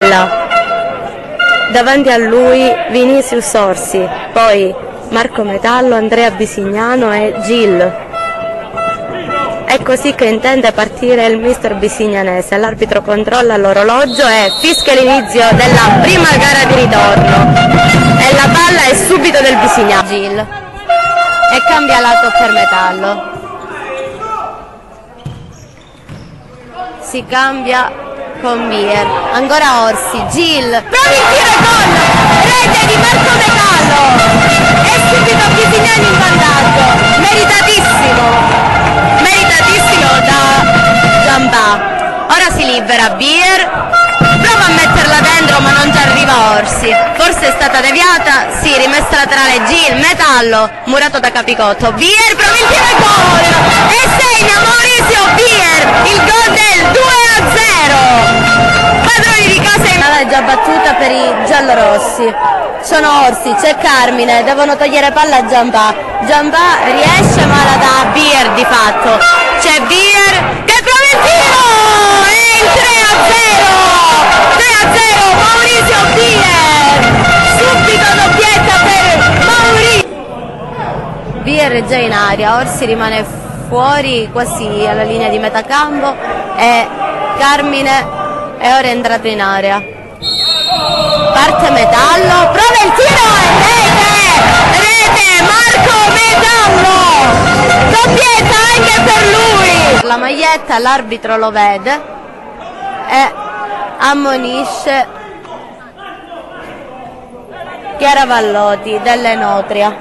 Davanti a lui Vinicius Orsi, poi Marco Metallo, Andrea Bisignano e Gil. È così che intende partire il mister bisignanese. L'arbitro controlla l'orologio e fischia l'inizio della prima gara di ritorno. E la palla è subito del Bisignano. Gil. E cambia lato per Metallo. Si cambia con Bier. Ancora Orsi. Gil. Prova il tiro e gol! Rete di Marco Metallo! E subito Bisignano in vantaggio. Meritatissimo! Meritatissimo da Giambà. Ora si libera Bier, prova a metterla dentro ma non ci arriva Orsi, forse è stata deviata, sì, rimessa laterale Gil, Metallo, murato da Capicotto, Bier prova il tiro e gol e segna Maurizio Bier il gol del 2-0. Padroni di casa è già battuta per i giallorossi. Sono Orsi, c'è Carmine, devono togliere palla a Giambà. Giambà riesce ma la dà a Bier di fatto. C'è Bier che prova il tiro! E il 3-0! 3-0 Maurizio Bier! Subito doppietta per Maurizio! Bier è già in aria, Orsi rimane fuori quasi alla linea di metà campo e Carmine è ora entrato in area. Parte Metallo, prova il tiro e rete Marco Metallo, doppietta anche per lui. La maglietta l'arbitro lo vede e ammonisce Chiara Vallotti dell'Enotria.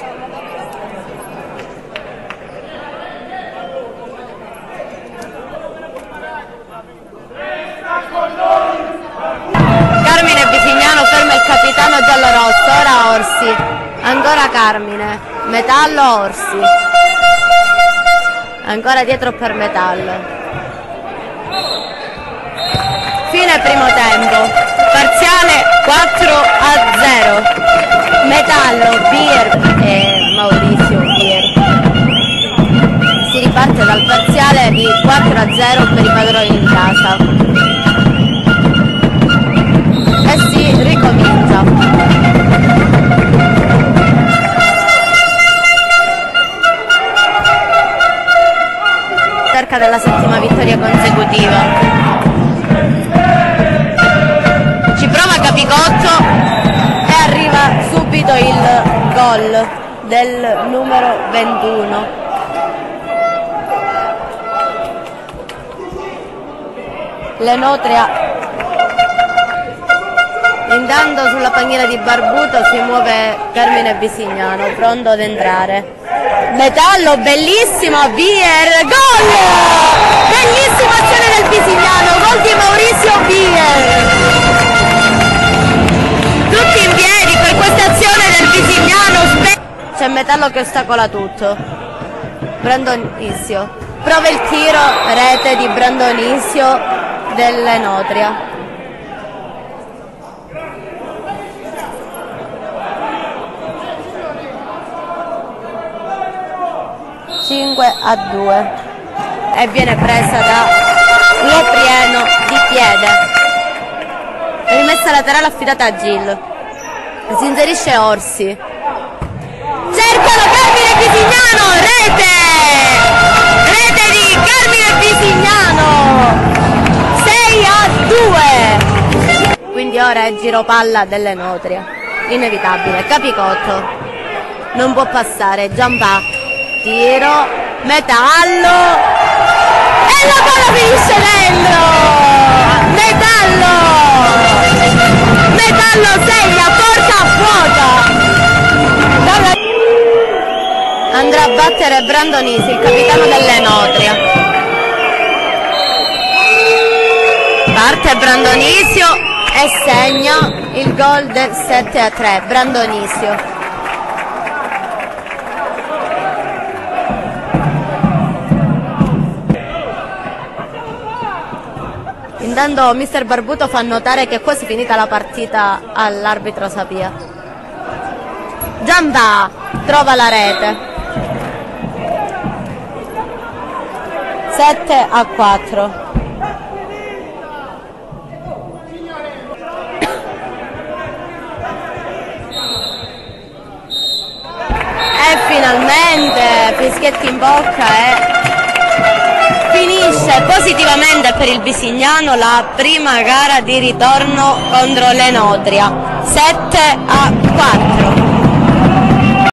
Carmine Bisignano ferma il capitano giallorosso, ora Orsi, ancora Carmine, Metallo Orsi, ancora dietro per Metallo. Fine primo tempo, parziale 4-0, Metallo, Bier e Maurizio Bier. Si riparte dal parziale di 4-0 per i padroni di casa. E si ricomincia. Cerca della settima vittoria consecutiva. Ci prova Capicotto e arriva subito il gol del numero 21. L'Enotria. Intanto sulla panchina di Barbuto si muove Carmine Bisignano, pronto ad entrare. Metallo, bellissimo, Bier, gol! Bellissima azione del Bisignano, gol di Maurizio Bier! Tutti in piedi per questa azione del Bisignano. C'è Metallo che ostacola tutto. Brandonisio. Prova il tiro, rete di Brandonisio dell'Enotria. 5-2 e viene presa da Loprieno di piede. Rimessa laterale affidata a Gil. Si inserisce Orsi. Cercano Carmine Bisignano, rete! Rete di Carmine Bisignano! 6-2. Quindi ora è giro palla dell'Enotria. Inevitabile. Capicotto. Non può passare. Giambà. Tiro, Metallo e la palla finisce dentro! Metallo! Metallo segna, porta a vuota! Andrà a battere Brandonisi, il capitano dell'Enotria. Parte Brandonisio e segna il gol del 7-3, Brandonisio. Intanto mister Barbuto fa notare che è quasi finita la partita all'arbitro Sapia. Giambà trova la rete. 7-4. finalmente, fischietti in bocca e finisce positivamente per il Bisignano la prima gara di ritorno contro l'Enotria, 7-4.